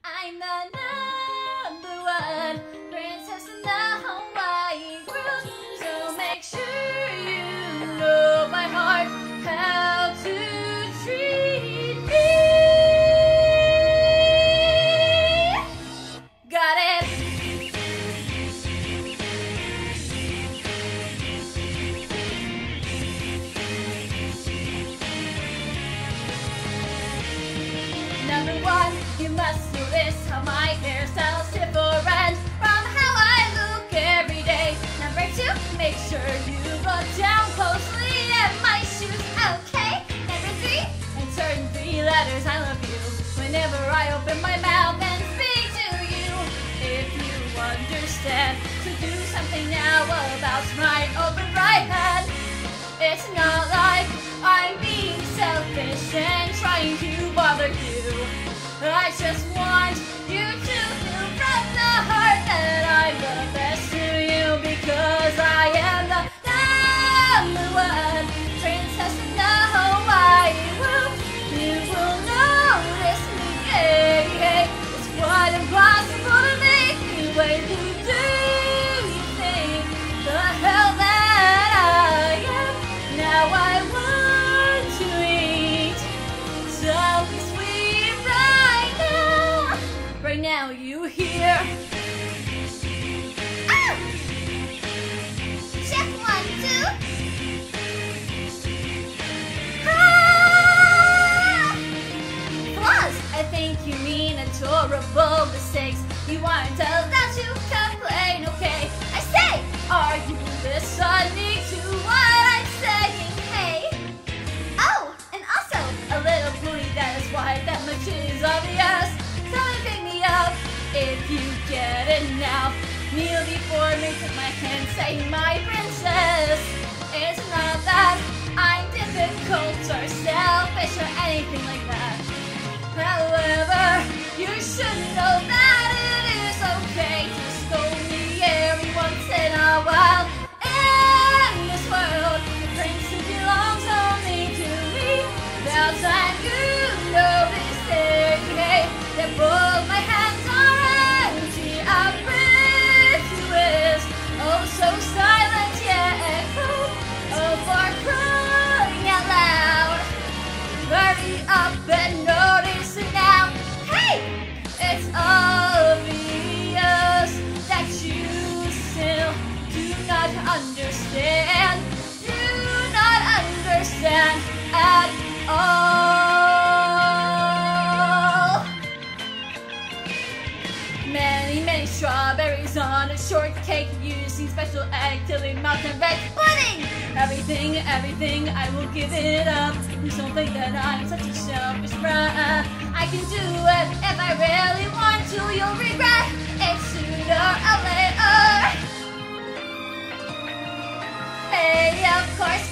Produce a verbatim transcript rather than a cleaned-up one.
I'm the number one princess in the Hawaii group. So make sure you know by heart how to treat me. Got it? Number one, you must notice how my hairstyle's different from how I look every day. Number two, make sure you look down closely at my shoes, okay? Number three, and certain three letters, I love you whenever I open my mouth and speak to you. If you understand, to do something now about my open right hand. It's not like I'm being selfish and trying to bother you. I just want you to feel from the heart that I'm the best to you, because I am the number one princess in the Hawaii world. You will notice me, hey, hey. It's quite impossible to make me wait. Who do you think the hell that I am? Now I want to eat something sweet right now. Right now, you hear? Ah! Check one, two. Ah! Flaws, I think you mean adorable mistakes. You aren't allowed to complain, okay? I say, are you listening to what I'm saying? Hey. Oh, and also a little booty that is white, that much is obvious. Come and pick me up if you get it now. Kneel before me, take my hand, say my princess. It's not that I'm difficult or selfish or anything like that. However, you should know that it is okay to scold me every once in a while. In this world, the princess belongs only to me. About time you notice it, hey, that both my hands are empty. I breathe you is oh so silent yet cold. Oh, for crying out loud. Hurry up and notice it now. Hey, it's obvious that you still do not understand. Do not understand at all. Many, many strawberries on a shortcake using special egg till they melt and red pudding. Everything, everything, I will give it up. Please don't think that I'm such a selfish brat. I can do it if I really want to. You'll regret it sooner or later. Hey, of course